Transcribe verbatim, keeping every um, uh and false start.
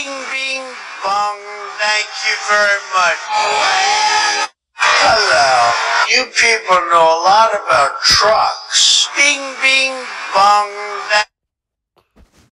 Bing, bing, bong. Thank you very much. Hello. You people know a lot about trucks. Bing, bing, bong.